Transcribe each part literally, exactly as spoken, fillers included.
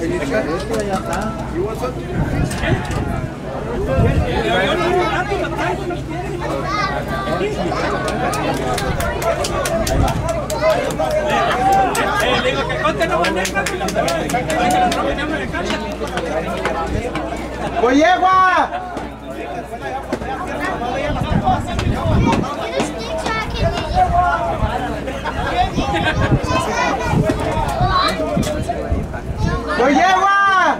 Digo que conte no maneja. ¡Oye, agua! ¡Oye, agua!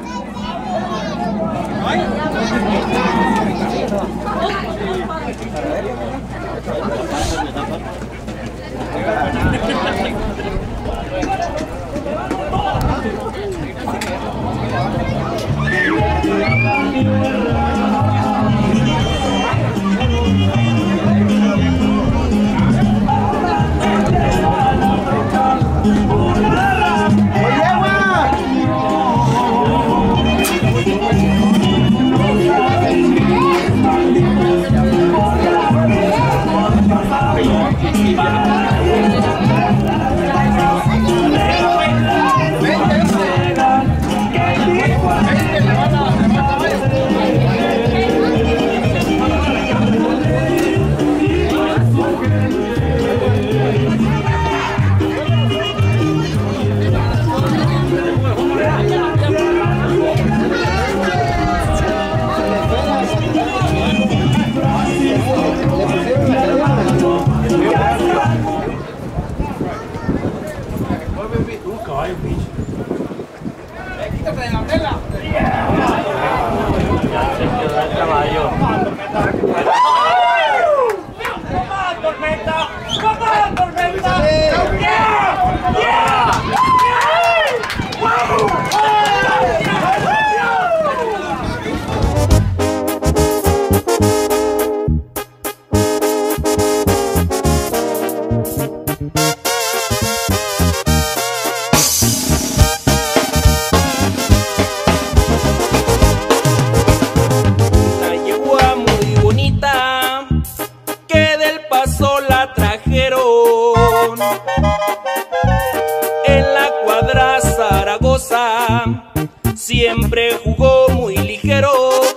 Siempre jugó muy ligero,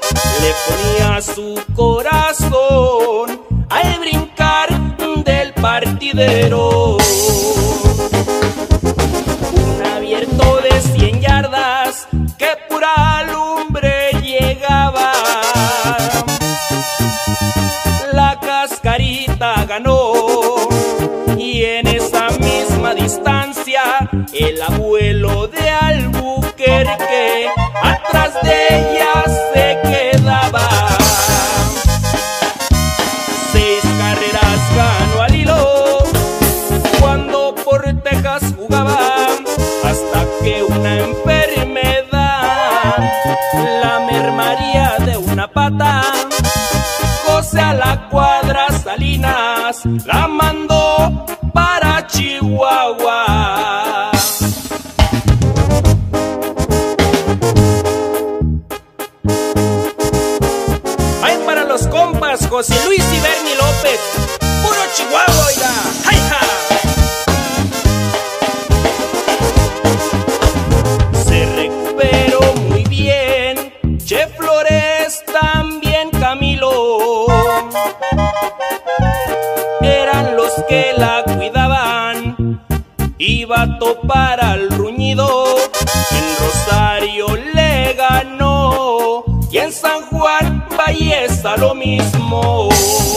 le ponía su corazón al brincar del partidero. Un abierto de cien yardas que pura lumbre llegaba. La cascarita ganó y en esa misma distancia el abuelo de Albuquerque atrás de ella se quedaba. Seis carreras ganó al hilo cuando por Texas jugaba, hasta que una enfermedad la mermaría de una pata. José a la Cuadra Salinas la mandó para Chihuahua. Ay, para los compas José Luis y Bernie López, puro Chihuahua, oiga. ¡Ay, ja! Se recuperó muy bien Che Flores, también Camilo. Eran los que la cuidaban. Iba a topar al Ruñido, en Rosario le ganó y en San Juan Ballesta lo mismo.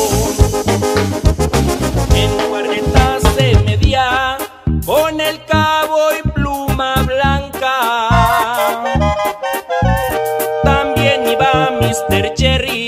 En cuarenta se medía con el Cabo y Pluma Blanca. También iba mister Cherry